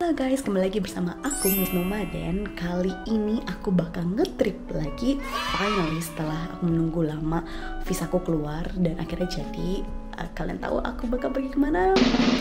Halo guys, kembali lagi bersama aku Miss Nomaden. Kali ini aku bakal ngetrip lagi. Finally setelah aku menunggu lama visaku keluar dan akhirnya jadi. Kalian tahu aku bakal pergi kemana?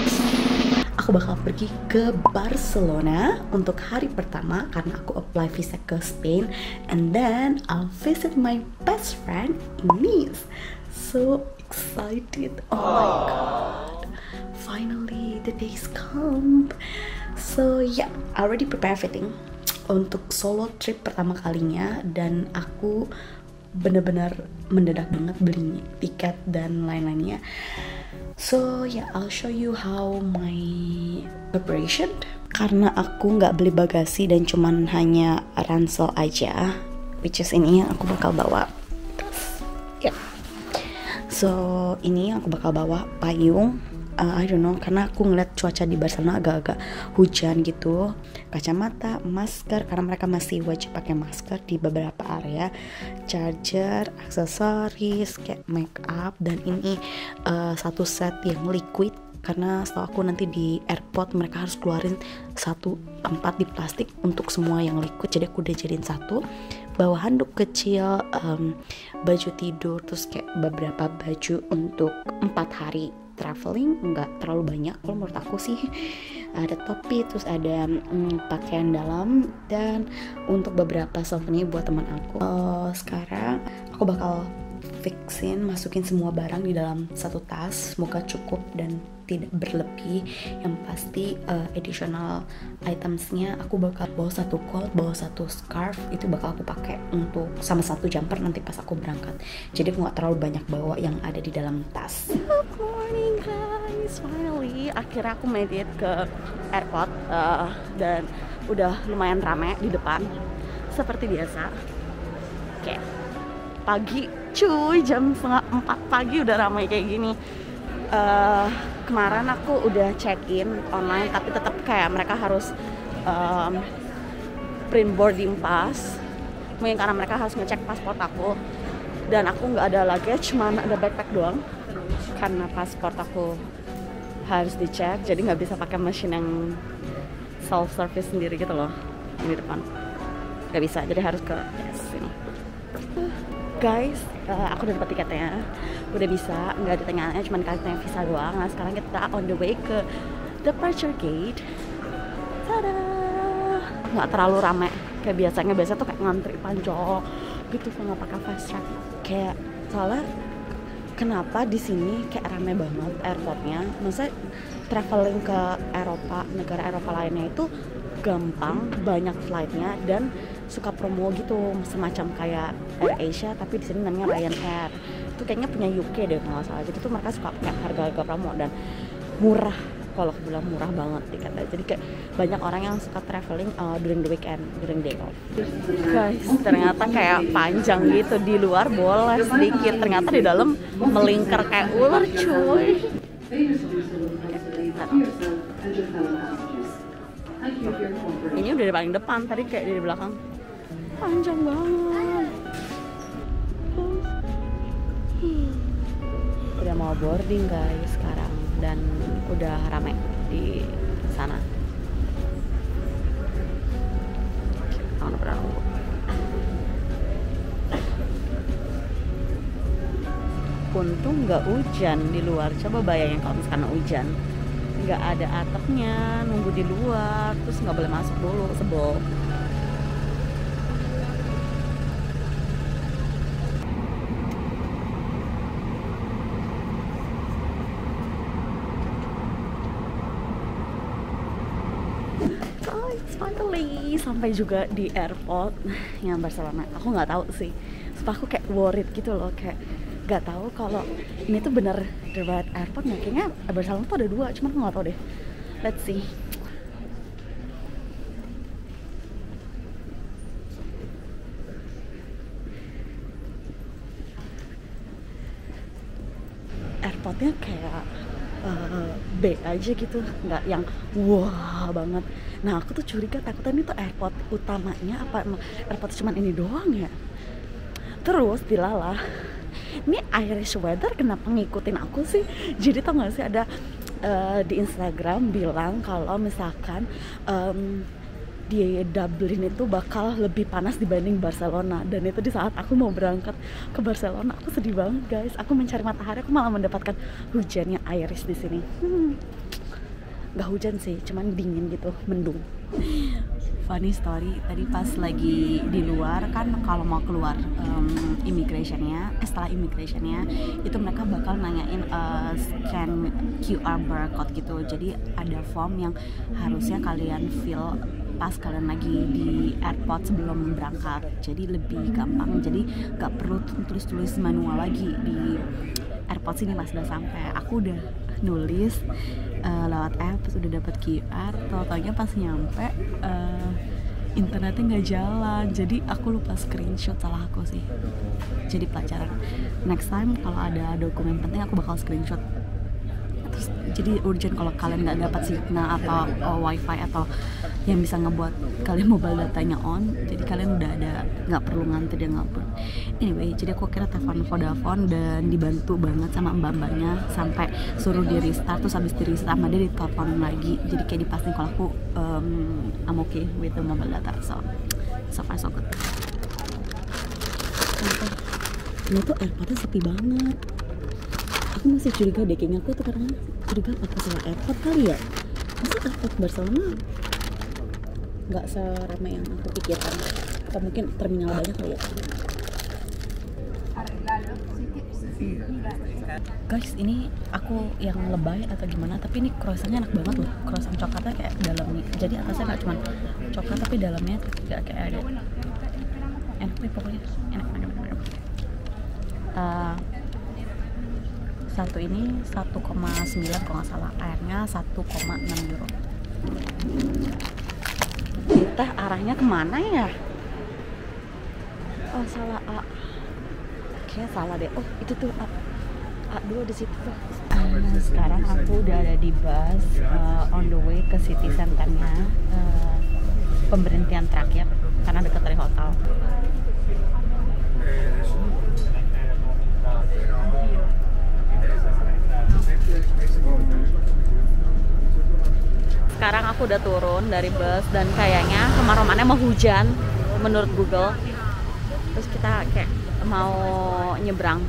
Aku bakal pergi ke Barcelona untuk hari pertama karena aku apply visa ke Spain, and then I'll visit my best friend in Nice. So excited! Oh my god! Finally the days come. So yeah, I already prepare everything untuk solo trip pertama kalinya, dan aku bener-bener mendadak banget beli tiket dan lain-lainnya. So yeah, I'll show you how my preparation. Karena aku nggak beli bagasi dan cuman hanya ransel aja, which is ini yang aku bakal bawa. Yeah. So ini yang aku bakal bawa payung. I don't know, karena aku ngeliat cuaca di Barcelona agak-agak hujan gitu. Kacamata, masker, karena mereka masih wajib pakai masker di beberapa area. Charger, aksesoris, kayak make up, dan ini satu set yang liquid. Karena setahu aku nanti di airport mereka harus keluarin satu tempat di plastik untuk semua yang liquid. Jadi aku udah jadiin satu. Bawa handuk kecil, baju tidur, terus kayak beberapa baju untuk 4 hari traveling. Nggak terlalu banyak kalau menurut aku sih. Ada topi, terus ada pakaian dalam, dan untuk beberapa souvenir buat teman aku. Sekarang aku bakal masukin semua barang di dalam satu tas. Semoga cukup dan tidak berlebih. Yang pasti additional itemsnya aku bakal bawa satu coat, bawa satu scarf, itu bakal aku pakai untuk sama satu jumper nanti pas aku berangkat. Jadi aku nggak terlalu banyak bawa yang ada di dalam tas. Good morning guys, finally akhirnya aku made it ke airport, dan udah lumayan rame di depan seperti biasa. Kayak pagi cuy, jam 3:30 pagi udah ramai kayak gini. Kemarin aku udah check-in online, tapi tetap kayak mereka harus print boarding pass. Mungkin karena mereka harus ngecek paspor aku, dan aku nggak ada luggage, cuman ada backpack doang. Karena paspor aku harus dicek, jadi nggak bisa pakai mesin yang self service sendiri gitu loh di depan. Nggak bisa, jadi harus ke sini. Guys, aku udah dapat tiketnya, udah bisa, nggak ada tangannya, cuma dikasih visa doang. Nah sekarang kita on the way ke departure gate. Tada! Nggak terlalu rame kayak biasanya. Biasa tuh kayak ngantri panjang gitu kalau nggak pakai fast track. Kayak soalnya kenapa di sini kayak rame banget airportnya? Maksudnya traveling ke Eropa, negara Eropa lainnya itu gampang, banyak flightnya, dan suka promo gitu, semacam kayak AirAsia tapi di sini namanya Ryanair. Itu kayaknya punya UK deh kalau nggak salah. Jadi tuh mereka suka pakai harga-harga promo dan murah. Kalau aku bilang murah banget tiketnya. Jadi kayak banyak orang yang suka traveling during the weekend, during day off. Guys, ternyata kayak panjang gitu. Di luar boleh sedikit, ternyata di dalam melingkar kayak ular cuy. Ini udah di paling depan, tadi kayak di belakang. Panjang banget. Udah mau boarding guys sekarang, dan udah rame di sana. Untung nggak hujan di luar. Coba bayangin kalau misalkan hujan, nggak ada atapnya, nunggu di luar, terus nggak boleh masuk dulu, sebel. Finally sampai juga di airport yang Barcelona. Aku nggak tahu sih, supaya aku kayak worried gitu loh, kayak nggak tahu kalau ini tuh bener the right airport nggak. Kayaknya Barcelona tuh ada 2, cuman aku nggak tahu deh. Let's see. Airportnya kayak B aja gitu, nggak yang wah banget. Nah aku tuh curiga, takutnya ini tuh airport utamanya apa emang airport cuman ini doang ya. Terus dilalah, ini Irish weather kenapa ngikutin aku sih? Jadi tau gak sih ada di Instagram bilang kalau misalkan di Dublin itu bakal lebih panas dibanding Barcelona, dan itu di saat aku mau berangkat ke Barcelona. Aku sedih banget guys, aku mencari matahari, aku malah mendapatkan hujannya Iris di sini. Nggak hujan sih, cuman dingin gitu, mendung. Funny story, tadi pas lagi di luar kan, kalau mau keluar immigrationnya, setelah immigrationnya itu mereka bakal nanyain scan QR barcode gitu. Jadi ada form yang harusnya kalian fill pas kalian lagi di airport sebelum berangkat, jadi lebih gampang, jadi gak perlu tulis-tulis manual lagi di airport sini. Pas udah sampai, aku udah nulis lewat app, terus udah dapet QR, tau-taunya pas nyampe internetnya nggak jalan, jadi aku lupa screenshot. Salah aku sih, jadi pelajaran next time kalau ada dokumen penting aku bakal screenshot. Terus jadi urgent kalau kalian nggak dapat signal atau wifi atau yang bisa ngebuat kalian mobile datanya on, jadi kalian udah ada, nggak perlu ngantri dan nggak perlu. Anyway, jadi aku kira telepon Vodafone dan dibantu banget sama mbak-mbaknya sampai suruh di restart, terus habis di restart sama dia ditelepon lagi, jadi kayak dipastiin kalau aku I'm okay with the mobile data. So far so good. Ini tuh airportnya sepi banget. Aku masih curiga deh, kayaknya aku tuh karena curiga apa salah airport kali ya. Masa airport Barcelona nggak seramai yang aku pikirkan, atau mungkin terminal banyak kali ya. Guys, ini aku yang lebay atau gimana, tapi ini croissantnya enak banget loh. Croissant coklatnya kayak dalamnya, jadi atasnya nggak cuma coklat tapi dalamnya juga kayak ada, enak deh pokoknya, enak. Satu ini 1,9 kalau nggak salah, airnya 1,6 euro. Kita arahnya kemana ya? Oh salah, A. Kayaknya salah deh. Oh itu tuh A2 di situ tuh. Sekarang aku udah ada di bus on the way ke city centernya, pemberhentian terakhir karena dekat dari hotel. Sekarang aku udah turun dari bus dan kayaknya kemar-kemarnya mau hujan menurut Google. Terus kita kayak mau nyebrang.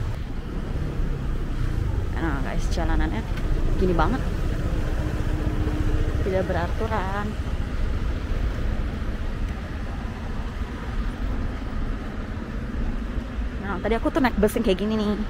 Nah guys, jalanannya gini banget, tidak beraturan. Nah tadi aku tuh naik bus yang kayak gini nih.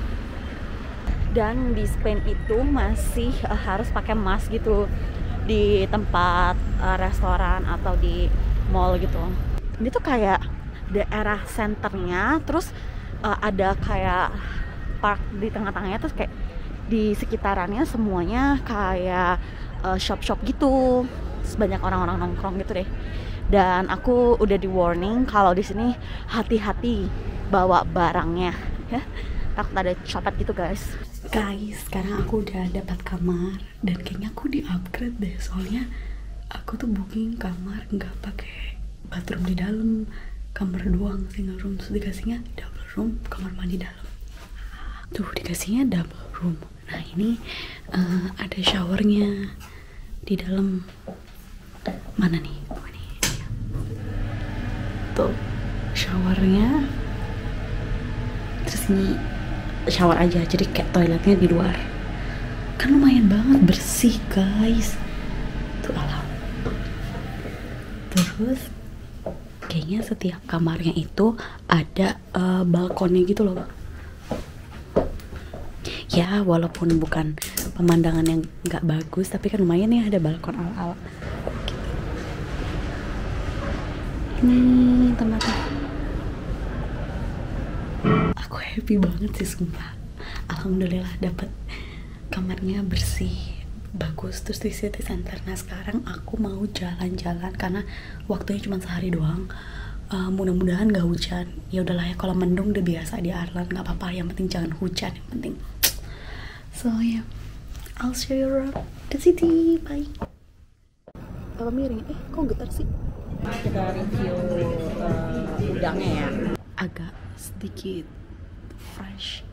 Dan di Spain itu masih harus pakai mask gitu di tempat restoran atau di mall gitu. Ini tuh kayak daerah senternya, terus ada kayak park di tengah-tengahnya, terus kayak di sekitarannya semuanya kayak shop-shop gitu, banyak orang-orang nongkrong gitu deh. Dan aku udah di warning kalau di sini hati-hati bawa barangnya ya, takut ada copet gitu guys. Guys, sekarang aku udah dapat kamar dan kayaknya aku di upgrade deh, soalnya aku tuh booking kamar nggak pakai bathroom di dalam, kamar doang single room, terus dikasihnya double room, kamar mandi dalam. Tuh dikasihnya double room. Nah ini ada showernya di dalam. Mana nih? Oh, ini. Tuh showernya. Terus ini shower aja, jadi kayak toiletnya di luar. Kan lumayan banget bersih guys. Tuh alam. Terus kayaknya setiap kamarnya itu ada balkonnya gitu loh. Ya walaupun bukan pemandangan yang nggak bagus, tapi kan lumayan ya ada balkon ala-ala gitu. Ini tempatnya. Aku happy banget sih sumpah. Alhamdulillah dapet kamarnya bersih, bagus, terus di city center. Nah sekarang aku mau jalan-jalan karena waktunya cuma sehari doang. Mudah-mudahan gak hujan. Ya udahlah ya, kalau mendung udah biasa di Ireland, nggak apa-apa. Yang penting jangan hujan, yang penting. So yeah, I'll show you around the city. Bye. Apa miring? Kok getar sih? Kita review udangnya ya. Agak sedikit fresh